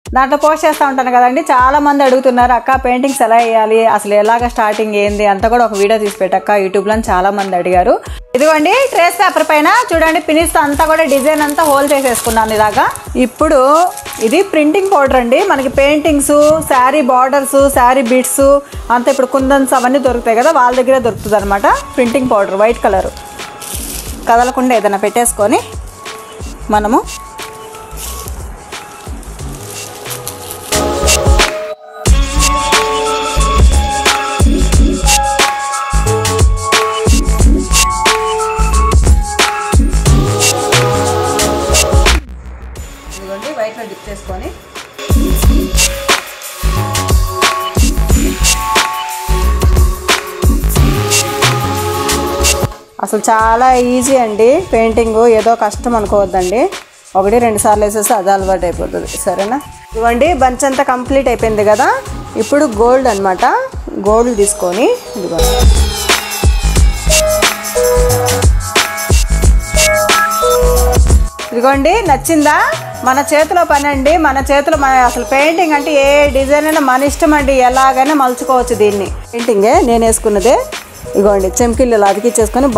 దాంట్లో పోస్ట్ చేస్తూ ఉంటాను కదండి. చాలామంది అడుగుతున్నారు, అక్క పెయింటింగ్స్ ఎలా వేయాలి, అసలు ఎలాగ స్టార్టింగ్ ఏంది అంతా కూడా ఒక వీడియో తీసి పెట్టక్క యూట్యూబ్లో చాలామంది అడిగారు. ఇదిగోండి ట్రేస్ పేపర్ పైన చూడండి పినిస్తో అంతా కూడా డిజైన్ అంతా హోల్ చేసేసుకున్నాను ఇలాగా. ఇప్పుడు ఇది ప్రింటింగ్ పౌడర్ అండి. మనకి paintings, sari borders, sari bits అంతా ఇప్పుడు కుందన్స్ అవన్నీ దొరుకుతాయి కదా, వాళ్ళ దగ్గరే దొరుకుతుంది అనమాట. ప్రింటింగ్ పౌడర్ వైట్ కలర్ కదలకుండా ఏదైనా పెట్టేసుకొని మనము వైట్లో డిప్ చేసుకొని అసలు చాలా ఈజీ అండి పెయింటింగ్, ఏదో కష్టం అనుకోవద్దండి. 1-2 సార్లు వేసేస్తే అది అలవాటు అయిపోతుంది. సరేనా? ఇవ్వండి బంచ్ అంతా కంప్లీట్ అయిపోయింది కదా. ఇప్పుడు గోల్డ్ అనమాట. గోల్డ్ తీసుకొని ఇదిగోండి నచ్చిందా? మన చేతిలో పని అండి, మన చేతిలో అసలు పెయింటింగ్ అంటే ఏ డిజైన్ అయినా మన ఇష్టం అండి, ఎలాగైనా మలుచుకోవచ్చు దీన్ని. పెయింటింగే నేను వేసుకున్నదే. ఇదిగోండి చెంకిళ్ళు ఇలా అతికిచ్చేసుకొని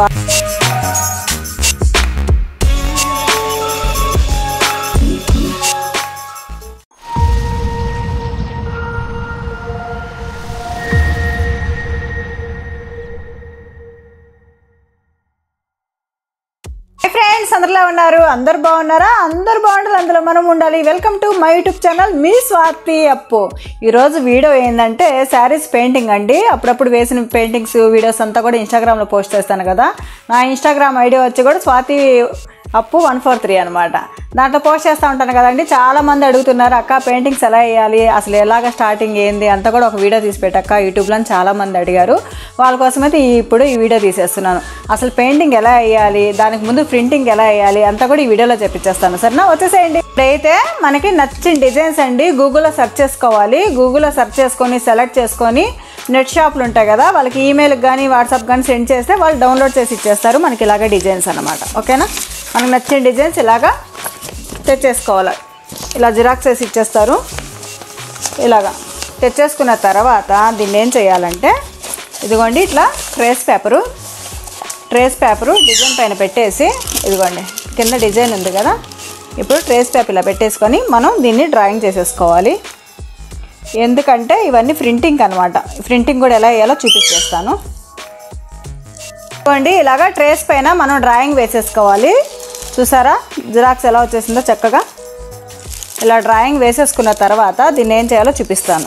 ఫ్రెండ్స్ అందరిలా ఉన్నారు, అందరు బాగున్నారా? అందరు బాగుండాలి, అందులో మనం ఉండాలి. Welcome to my YouTube channel మీ స్వాతి అప్పు. ఈరోజు వీడియో ఏంటంటే శారీస్ పెయింటింగ్ అండి. అప్పుడప్పుడు వేసిన పెయింటింగ్స్ వీడియోస్ అంతా కూడా ఇన్స్టాగ్రామ్లో పోస్ట్ చేస్తాను కదా. నా ఇన్స్టాగ్రామ్ ఐడి వచ్చి కూడా స్వాతి అప్పు 143 అనమాట. దాంట్లో పోస్ట్ చేస్తూ ఉంటాను కదండి. చాలామంది అడుగుతున్నారు, అక్క పెయింటింగ్స్ ఎలా వేయాలి, అసలు ఎలాగ స్టార్టింగ్ ఏంది అంతా కూడా ఒక వీడియో తీసి పెట్టక్క యూట్యూబ్లో చాలామంది అడిగారు. వాళ్ళ కోసమైతే ఇప్పుడు ఈ వీడియో తీసేస్తున్నాను. అసలు పెయింటింగ్ ఎలా వేయాలి, దానికి ముందు ప్రింటింగ్ ఎలా వేయాలి అంతా కూడా ఈ వీడియోలో చెప్పించేస్తాను. సరేనా? వచ్చేసేయండి. ఇప్పుడైతే మనకి నచ్చిన డిజైన్స్ అండి గూగుల్లో సెర్చ్ చేసుకోవాలి. గూగుల్లో సెర్చ్ చేసుకొని సెలెక్ట్ చేసుకొని నెట్ షాపులు ఉంటాయి కదా, వాళ్ళకి ఈమెయిల్కి కానీ వాట్సాప్ కానీ సెండ్ చేస్తే వాళ్ళు డౌన్లోడ్ చేసి ఇచ్చేస్తారు మనకి ఇలాగ డిజైన్స్ అనమాట. ఓకేనా? మనకు నచ్చిన డిజైన్స్ ఇలాగా తెచ్చేసుకోవాలి. ఇలా జిరాక్స్ వేసి ఇచ్చేస్తారు. ఇలాగా తెచ్చేసుకున్న తర్వాత దీన్ని ఏం చేయాలంటే ఇదిగోండి ఇట్లా ట్రేస్ పేపరు డిజైన్ పైన పెట్టేసి, ఇదిగోండి కింద డిజైన్ ఉంది కదా, ఇప్పుడు ట్రేస్ పేపర్ ఇలా పెట్టేసుకొని మనం దీన్ని డ్రాయింగ్ చేసేసుకోవాలి. ఎందుకంటే ఇవన్నీ ప్రింటింగ్ అనమాట. ప్రింటింగ్ కూడా ఎలా వేయాలో చూపించేస్తాను. ఇదిగోండి ఇలాగా ట్రేస్ పైన మనం డ్రాయింగ్ వేసేసుకోవాలి. చూసారా జిరాక్స్ ఎలా వచ్చేసిందో చక్కగా. ఇలా డ్రాయింగ్ వేసేసుకున్న తర్వాత దీన్ని ఏం చేయాలో చూపిస్తాను.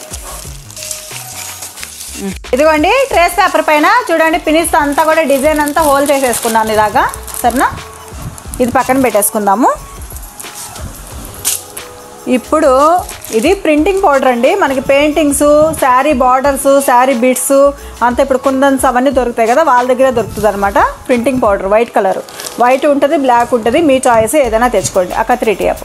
ఇదిగోండి ట్రేస్ పేపర్ పైన చూడండి పినిస్తో అంతా కూడా డిజైన్ అంతా హోల్ చేసేసుకున్నాను ఇలాగా. సరేనా? ఇది పక్కన పెట్టేసుకుందాము. ఇప్పుడు ఇది ప్రింటింగ్ పౌడర్ అండి. మనకి paintings, sari borders, sari bits అంతా ఇప్పుడు కుందన్స్ అవన్నీ దొరుకుతాయి కదా, వాళ్ళ దగ్గరే దొరుకుతుంది అనమాట. Printing powder white colour, white ఉంటుంది, బ్లాక్ ఉంటుంది, మీ చాయిస్ ఏదైనా తెచ్చుకోండి. అక్క 3 టీ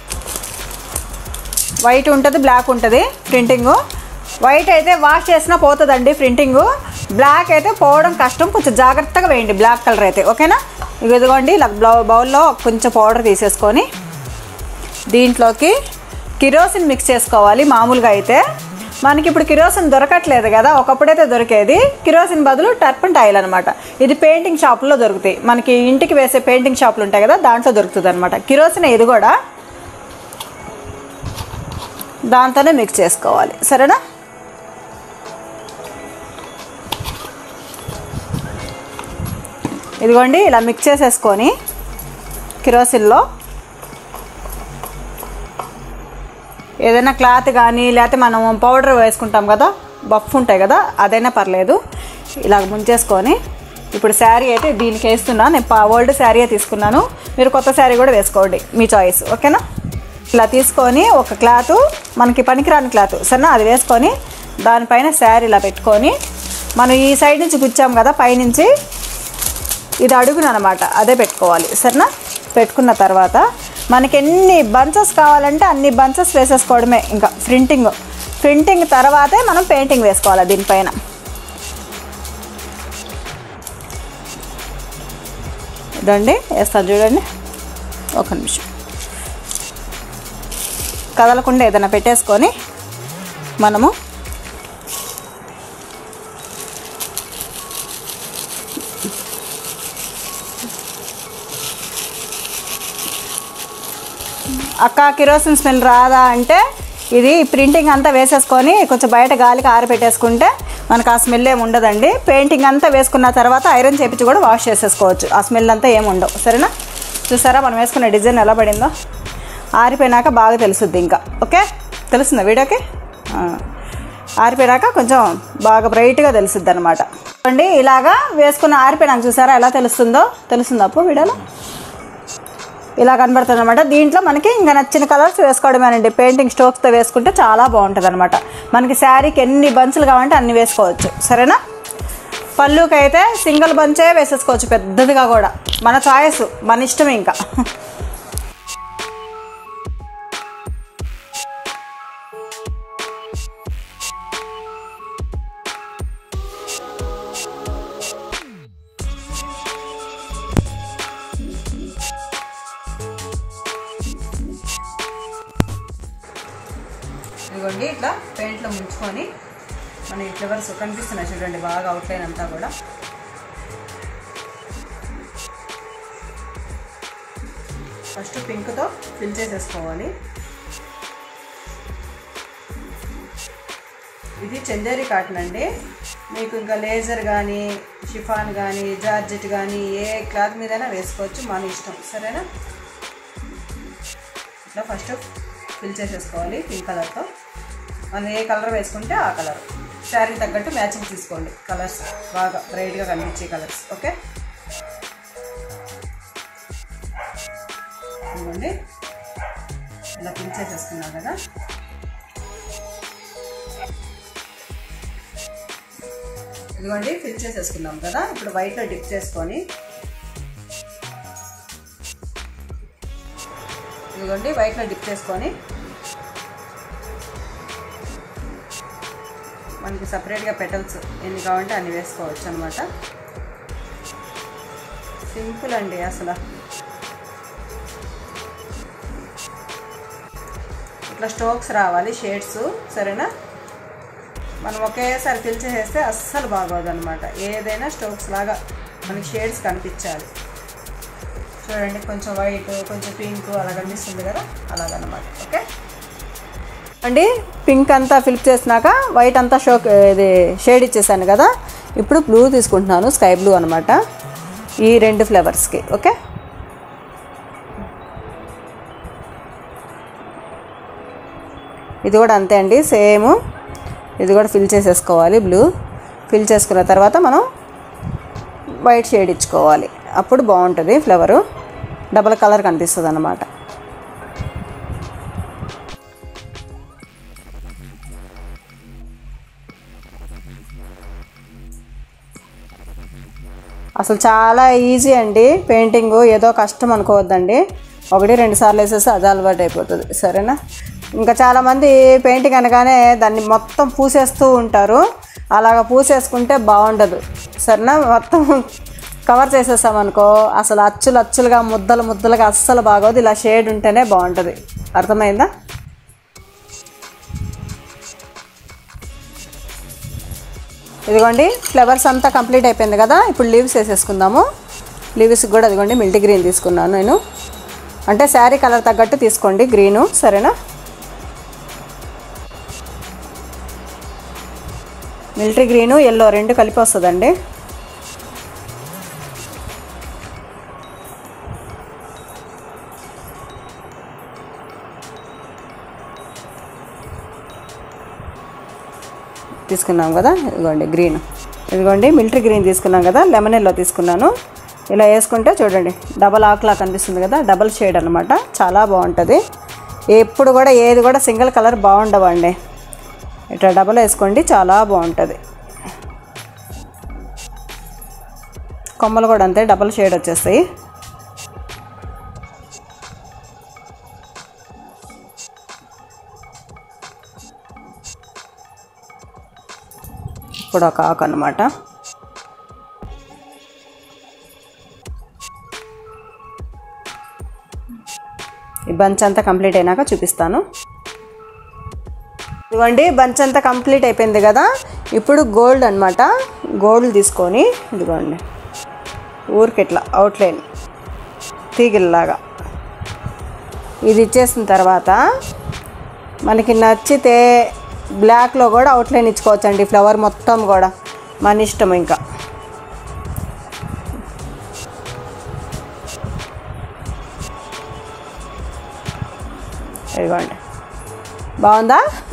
వైట్ ఉంటుంది, బ్లాక్ ఉంటుంది ప్రింటింగు. వైట్ అయితే వాష్ చేసినా పోతుందండి ప్రింటింగు. బ్లాక్ అయితే పోవడం కష్టం, కొంచెం జాగ్రత్తగా వేయండి బ్లాక్ కలర్ అయితే. ఓకేనా? ఇదిగోండి ఇలా బౌల్లో కొంచెం పౌడర్ తీసేసుకొని దీంట్లోకి కిరోసిన్ మిక్స్ చేసుకోవాలి. మామూలుగా అయితే మనకి ఇప్పుడు కిరోసిన్ దొరకట్లేదు కదా, ఒకప్పుడైతే దొరికేది. కిరోసిన్ బదులు టర్పంట్ ఆయిల్ అనమాట. ఇది పెయింటింగ్ షాపుల్లో దొరుకుతాయి. మనకి ఇంటికి వేసే పెయింటింగ్ షాపులు ఉంటాయి కదా, దాంట్లో దొరుకుతుంది అనమాట. కిరోసిన్ ఇది కూడా దాంతోనే మిక్స్ చేసుకోవాలి. సరేనా? ఇదిగోండి ఇలా మిక్స్ చేసేసుకొని కిరోసిన్లో ఏదైనా క్లాత్ కానీ లేకపోతే మనం పౌడర్ వేసుకుంటాం కదా, బఫ్ ఉంటాయి కదా, అదైనా పర్లేదు. ఇలా ముంచేసుకొని ఇప్పుడు శారీ అయితే దీనికి వేస్తున్నా. నేను ఓల్డ్ శారీ తీసుకున్నాను, మీరు కొత్త శారీ కూడా వేసుకోండి, మీ చాయిస్. ఓకేనా? ఇలా తీసుకొని ఒక క్లాత్, మనకి పనికిరాని క్లాత్ సరేనా, అది వేసుకొని దానిపైన శారీ ఇలా పెట్టుకొని మనం ఈ సైడ్ నుంచి గుచ్చాం కదా పైనుంచి, ఇది అడుగునమాట, అదే పెట్టుకోవాలి. సరేనా? పెట్టుకున్న తర్వాత మనకి ఎన్ని బంచెస్ కావాలంటే అన్ని బంచెస్ వేసేసుకోవడమే. ఇంకా ప్రింటింగ్ తర్వాతే మనం పెయింటింగ్ వేసుకోవాలి దీనిపైన. ఇదండి వేస్తాను చూడండి, ఒక నిమిషం. కదలకుండా ఏదైనా పెట్టేసుకొని మనము అక్క కిరోసిన్ స్మెల్ రాదా అంటే ఇది ప్రింటింగ్ అంతా వేసేసుకొని కొంచెం బయట గాలికి ఆరబెట్టేసుకుంటే మనకు ఆ స్మెల్ ఏమి ఉండదండి. పెయింటింగ్ అంతా వేసుకున్న తర్వాత ఐరన్ చేపించి కూడా వాష్ చేసేసుకోవచ్చు. ఆ స్మెల్ అంతా ఏమి ఉండవు. సరేనా? చూసారా మనం వేసుకున్న డిజైన్ ఎలా పడిందో? ఆరిపోయినాక బాగా తెలుస్తుంది. ఇంకా ఓకే, తెలుస్తుందా వీడియోకి? ఆరిపోయినాక కొంచెం బాగా బ్రైట్గా తెలుస్తుంది అనమాట. అండి ఇలాగా వేసుకున్న ఆరిపోయినాక చూసారా ఎలా తెలుస్తుందో? తెలుస్తుందా అప్పు వీడియోలో? ఇలా కనబడుతుంది అనమాట. దీంట్లో మనకి ఇంకా నచ్చిన కలర్స్ వేసుకోవడమేనండి. పెయింటింగ్ స్ట్రోక్స్తో వేసుకుంటే చాలా బాగుంటుంది అనమాట. మనకి శారీకి ఎన్ని బంచులు కావాలంటే అన్ని వేసుకోవచ్చు. సరేనా? పళ్ళుకి అయితే సింగిల్ బంచే వేసేసుకోవచ్చు, పెద్దదిగా కూడా. మన చాయిస్, మన ఇష్టం. ఇంకా ఇదిగోండి ఇట్లా పెయింట్లో ముంచుకొని మన ఈ ఫ్లవర్స్ కనిపిస్తున్నాయి చూడండి, బాగా అవుట్లైన్ అంతా కూడా. ఫస్ట్ పింక్తో ఫిల్ చేసేసుకోవాలి. ఇది చందేరి కాటన్ అండి. మీకు ఇంకా లేజర్ కానీ, షిఫాన్ కానీ, జార్జెట్ కానీ ఏ క్లాత్ మీదైనా వేసుకోవచ్చు, మన ఇష్టం. సరేనా? ఇట్లా ఫస్ట్ ఫిల్ చేసేసుకోవాలి పింక్ కలర్తో. మనం ఏ కలర్ వేసుకుంటే ఆ కలర్, శారీ తగ్గట్టు మ్యాచింగ్ తీసుకోండి. కలర్స్ బాగా బ్రైట్గా కనిపించే కలర్స్. ఓకే, ఇదిగోండి ఇలా ఫిల్ చేసేసుకున్నాం కదా. ఇదిగోండి ఫిల్ చేసేసుకున్నాం కదా. ఇప్పుడు వైట్లో డిప్ చేసుకొని, ఇదిగోండి వైట్లో డిప్ చేసుకొని మనకి సపరేట్గా పెటల్స్ ఎన్ని కావాలంటే అన్ని వేసుకోవచ్చు అనమాట. సింపుల్ అండి అసలు. ఇట్లా స్ట్రోక్స్ రావాలి, షేడ్స్. సరేనా? మనం ఒకేసారి ఫిల్ చేసేస్తే అస్సలు బాగోదు అనమాట. ఏదైనా స్ట్రోక్స్ లాగా మనకి షేడ్స్ కనిపించాలి. చూడండి, కొంచెం వైట్, కొంచెం పింక్ అలా కనిపిస్తుంది కదా, అలాగనమాట. ఓకే అండి, పింక్ అంతా ఫిల్ చేసినాక వైట్ అంతా ఇది షేడ్ ఇచ్చేసాను కదా. ఇప్పుడు బ్లూ తీసుకుంటున్నాను, స్కై బ్లూ అనమాట, ఈ రెండు ఫ్లవర్స్కి. ఓకే, ఇది కూడా అంతే అండి, సేమ్. ఇది కూడా ఫిల్ చేసేసుకోవాలి. బ్లూ ఫిల్ చేసుకున్న తర్వాత మనం వైట్ షేడ్ ఇచ్చుకోవాలి. అప్పుడు బాగుంటుంది ఫ్లవరు, డబల్ కలర్ కనిపిస్తుంది అన్నమాట. అసలు చాలా ఈజీ అండి పెయింటింగ్, ఏదో కష్టం అనుకోవద్దండి. 1-2 సార్లు వేసేస్తే అది అలవాటు అయిపోతుంది. సరేనా? ఇంకా చాలామంది పెయింటింగ్ అనగానే దాన్ని మొత్తం పూసేస్తూ ఉంటారు. అలాగ పూసేసుకుంటే బాగుండదు. సరేనా? మొత్తం కవర్ చేసేసామనుకో అసలు అచ్చులుగా ముద్దలుగా అస్సలు బాగోదు. ఇలా షేడ్ ఉంటేనే బాగుంటుంది. అర్థమైందా? ఇదిగోండి ఫ్లవర్స్ అంతా కంప్లీట్ అయిపోయింది కదా. ఇప్పుడు లీవ్స్ వేసేసుకుందాము. లీవ్స్కి కూడా ఇదిగోండి మిల్టీ గ్రీన్ తీసుకున్నాను నేను. అంటే శారీ కలర్ తగ్గట్టు తీసుకోండి గ్రీను. సరేనా? మిలిటరీ గ్రీను ఎల్లో రెండు కలిపి వస్తుందండి. తీసుకున్నాం కదా. ఇదిగోండి గ్రీన్, ఇదిగోండి మిలిటరీ గ్రీన్ తీసుకున్నాం కదా. లెమన్ ఎల్లో తీసుకున్నాను. ఇలా వేసుకుంటే చూడండి డబల్ ఆకులా కనిపిస్తుంది కదా, డబల్ షేడ్ అనమాట. చాలా బాగుంటుంది. ఎప్పుడు కూడా ఏది కూడా సింగిల్ కలర్ బాగుండవండి. ఇట్లా డబల్ వేసుకోండి, చాలా బాగుంటుంది. కొమ్మలు కూడా అంతే డబల్ షేడ్ వచ్చేస్తాయి. ఇప్పుడు ఒక ఆకు అన్నమాట. ఈ బంచ్ అంతా కంప్లీట్ అయినాక చూపిస్తాను. ఇదిగోండి బంచ్ అంతా కంప్లీట్ అయిపోయింది కదా. ఇప్పుడు గోల్డ్ అనమాట. గోల్డ్ తీసుకొని ఇదిగోండి ఊరికి ఇట్లా అవుట్లైన్ తీగిల్లాగా ఇది ఇచ్చేసిన తర్వాత మనకి నచ్చితే బ్లాక్లో కూడా అవుట్లైన్ ఇచ్చుకోవచ్చండి. ఫ్లవర్ మొత్తం కూడా మన ఇష్టం. ఇంకా ఇదిగోండి బాగుందా.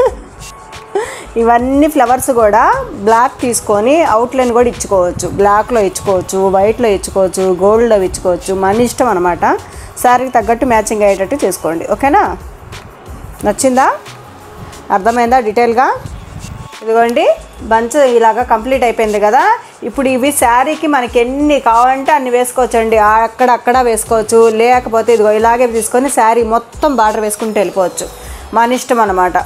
ఇవన్నీ ఫ్లవర్స్ కూడా బ్లాక్ తీసుకొని అవుట్లైన్ కూడా ఇచ్చుకోవచ్చు. బ్లాక్లో ఇచ్చుకోవచ్చు, వైట్లో ఇచ్చుకోవచ్చు, గోల్డ్లో ఇచ్చుకోవచ్చు. మన ఇష్టం అనమాట. శారీకి తగ్గట్టు మ్యాచింగ్ అయ్యేటట్టు చేసుకోండి. ఓకేనా? నచ్చిందా? అర్థమైందా డీటెయిల్గా? ఇదిగోండి బంచ్ ఇలాగా కంప్లీట్ అయిపోయింది కదా. ఇప్పుడు ఇవి శారీకి మనకి ఎన్ని కావాలంటే అన్ని వేసుకోవచ్చండి. అక్కడక్కడ వేసుకోవచ్చు. లేకపోతే ఇదిగో ఇలాగే తీసుకొని శారీ మొత్తం బార్డర్ వేసుకుంటూ వెళ్ళిపోవచ్చు. మన ఇష్టం అన్నమాట.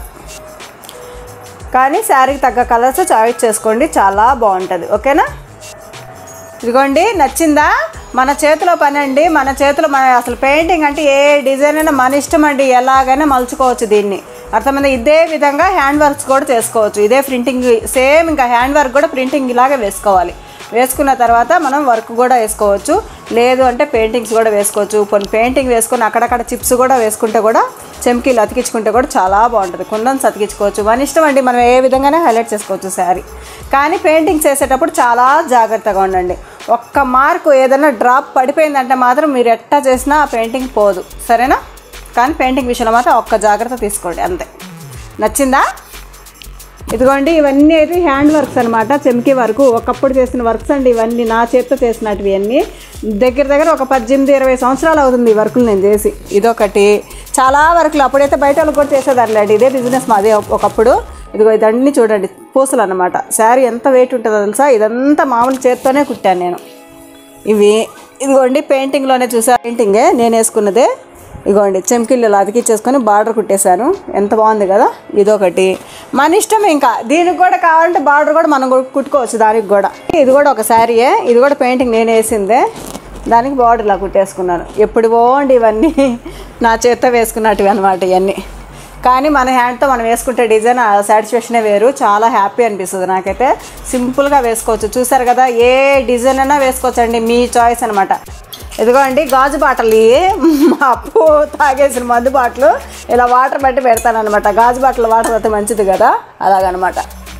కానీ శారీకి తగ్గ కలర్స్ చాయిస్ చేసుకోండి, చాలా బాగుంటుంది. ఓకేనా? ఇదిగోండి నచ్చిందా? మన చేతిలో పని అండి. మన చేతిలో అసలు పెయింటింగ్ అంటే ఏ డిజైన్ అయినా మన ఇష్టం అండి. ఎలాగైనా మలుచుకోవచ్చు దీన్ని. అర్థమైందా? ఇదే విధంగా హ్యాండ్ వర్క్స్ కూడా చేసుకోవచ్చు. ఇదే ప్రింటింగ్ సేమ్. ఇంకా హ్యాండ్ వర్క్ కూడా ప్రింటింగ్ ఇలాగే వేసుకోవాలి. వేసుకున్న తర్వాత మనం వర్క్ కూడా వేసుకోవచ్చు. లేదు అంటే పెయింటింగ్స్ కూడా వేసుకోవచ్చు. కొన్ని పెయింటింగ్ వేసుకొని అక్కడక్కడ చిప్స్ కూడా వేసుకుంటే కూడా చెమ్కీలు అతికించుకుంటే కూడా చాలా బాగుంటుంది. కుందన్స్ అతికించుకోవచ్చు. మన ఇష్టం అండి. మనం ఏ విధంగానే హైలైట్ చేసుకోవచ్చు శారీ. కానీ పెయింటింగ్స్ వేసేటప్పుడు చాలా జాగ్రత్తగా ఉండండి. ఒక్క మార్కు ఏదైనా డ్రాప్ పడిపోయిందంటే మాత్రం మీరు ఎట్టా చేసినా ఆ పెయింటింగ్ పోదు. సరేనా? కానీ పెయింటింగ్ విషయంలో మాత్రం ఒక్క జాగ్రత్త తీసుకోండి అంతే. నచ్చిందా? ఇదిగోండి ఇవన్నీ అయితే హ్యాండ్ వర్క్స్ అనమాట. చెమ్కీ వర్క్ ఒకప్పుడు చేసిన వర్క్స్ అండి. ఇవన్నీ నా చేతితో చేసినవి అన్నీ. దగ్గర ఒక 18-20 సంవత్సరాలు అవుతుంది ఈ వర్కులు నేను చేసి. ఇదొకటి. చాలా వర్కులు అప్పుడైతే బయట వాళ్ళకి కూడా చేసేదారులేండి. ఇదే బిజినెస్ మాదే ఒకప్పుడు. ఇదిగో ఇదన్నీ చూడండి పూసలు అనమాట. శారీ ఎంత వెయిట్ ఉంటుందో తెలుసా? ఇదంతా మామూలు చేత్తోనే కుట్టాను నేను. ఇదిగోండి పెయింటింగ్లోనే చూసా. పెయింటింగే నేను వేసుకున్నదే. ఇదిగోండి చెమ్కిళ్ళు ఇలా అతికిచ్చేసుకొని బార్డర్ కుట్టేశాను. ఎంత బాగుంది కదా. ఇదొకటి. మన ఇష్టం. ఇంకా దీనికి కూడా కావాలంటే బార్డర్ కూడా మనం కుట్టుకోవచ్చు. దానికి కూడా ఇది కూడా ఒక శారీయే. ఇది కూడా పెయింటింగ్ నేను వేసిందే. దానికి బార్డర్ ఇలా కుట్టేసుకున్నాను. ఎప్పుడు పోండి ఇవన్నీ నా చేత్తో వేసుకున్నట్టువి అనమాట ఇవన్నీ. కానీ మన హ్యాండ్తో మనం వేసుకుంటే డిజైన్ సాటిస్ఫాక్షనే వేరు. చాలా హ్యాపీ అనిపిస్తుంది నాకైతే. సింపుల్గా వేసుకోవచ్చు. చూసారు కదా, ఏ డిజైన్ అయినా వేసుకోవచ్చండి. మీ చాయిస్ అనమాట. ఇదిగోండి గాజు బాటలు. మా అప్పు తాగేసిన మందు బాటలు ఇలా వాటర్ బట్టి పెడతానమాట. గాజు బాటలు వాటర్ అయితే మంచిది కదా, అలాగనమాట.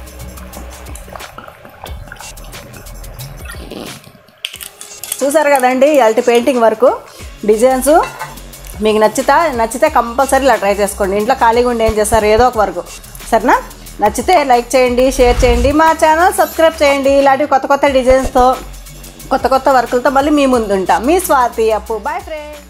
చూసారు కదండి ఇలాంటి పెయింటింగ్ వర్క్ డిజైన్స్. మీకు నచ్చితే కంపల్సరీ ఇలా ట్రై చేసుకోండి. ఇంట్లో ఖాళీగా ఉండి ఏం చేస్తారు, ఏదో ఒక వర్క్. సరేనా? నచ్చితే లైక్ చేయండి, షేర్ చేయండి, మా ఛానల్ సబ్స్క్రైబ్ చేయండి. ఇలాంటివి కొత్త డిజైన్స్తో కొత్త వర్కులతో మళ్ళీ మీ ముందు ఉంటాం. మీ స్వాతి అప్పు. Bye friends.